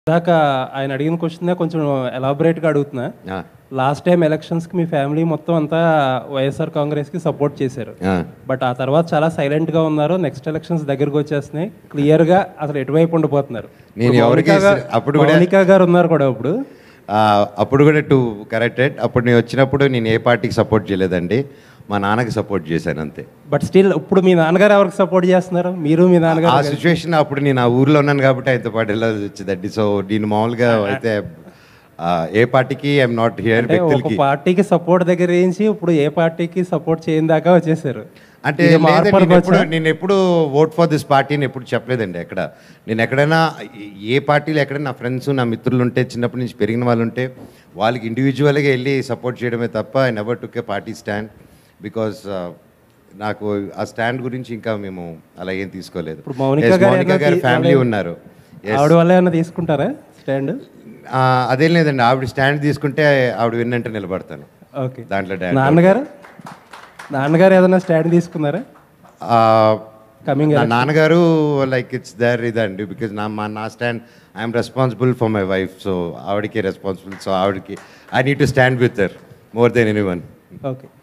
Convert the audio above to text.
ఇందాక ఆయన అడిగిన క్వశ్చన్ కొంచెం ఎలాబొరేట్గా అడుగుతున్నా. లాస్ట్ టైం ఎలక్షన్స్కి మీ ఫ్యామిలీ మొత్తం అంతా వైఎస్ఆర్ కాంగ్రెస్కి సపోర్ట్ చేశారు. బట్ ఆ తర్వాత చాలా సైలెంట్గా ఉన్నారు. నెక్స్ట్ ఎలక్షన్స్ దగ్గరకు వచ్చేస్తున్నాయి. క్లియర్గా అసలు ఎటువైపు ఉండిపోతున్నారు. మౌనిక గారు ఉన్నారు కూడా ఇప్పుడు. అప్పుడు కూడా టు కరెక్టెడ్. అప్పుడు నేను వచ్చినప్పుడు నేను ఏ పార్టీకి సపోర్ట్ చేయలేదండి, మా నాన్నకి సపోర్ట్ చేశాను అంతే. బట్ స్టిల్ ఇప్పుడు మీ నాన్నగారు ఎవరికి సపోర్ట్ చేస్తున్నారు? మీరు మీ నాన్నగారు. ఆ సిచ్యువేషన్ అప్పుడు నేను ఆ ఊర్లో ఉన్నాను కాబట్టి ఆయనతో పాటు వెళ్ళాల్సి వచ్చిందండి. సో నేను మామూలుగా అయితే ఏ పార్టీకి ఐఎమ్ నాట్ హియర్. ఒక పార్టీకి సపోర్ట్ దగ్గర నుంచి ఇప్పుడు ఏ పార్టీకి సపోర్ట్ చేయని దాకా వచ్చేసారు. అంటే నేను ఎప్పుడు ఓట్ ఫర్ దిస్ పార్టీ అని ఎప్పుడు చెప్పలేదండి. నేను ఎక్కడైనా ఏ పార్టీలో ఎక్కడైనా నా ఫ్రెండ్స్ నా మిత్రులు ఉంటే, చిన్నప్పటి నుంచి పెరిగిన వాళ్ళు ఉంటే వాళ్ళకి ఇండివిజువల్గా వెళ్ళి సపోర్ట్ చేయడమే తప్ప I never took a party stand. Because నాకు ఆ స్టాండ్ గురించి ఇంకా మేము అలా ఏం తీసుకోలేదు. ఇప్పుడు మౌనిక గారి ఫ్యామిలీ ఉన్నారు, ఆవిడ వల్ల ఏమైనా తీసుకుంటారా స్టాండ్? అదేం లేదండి, ఆవిడ స్టాండ్ తీసుకుంటే ఆవిడ విన్నంటే నిలబడతాను. ఓకే. దాంట్లో నాన్నగారు ఏదైనా స్టాండ్ తీసుకున్నారా? నా నాన్నగారు లైక్ ఇట్స్ దేర్ ఇదండి. బికాజ్ నా stand I'm responsible for my wife. So ఆవిడకి రెస్పాన్సిబుల్. సో ఆవిడకి I need to stand with her more than anyone. Okay.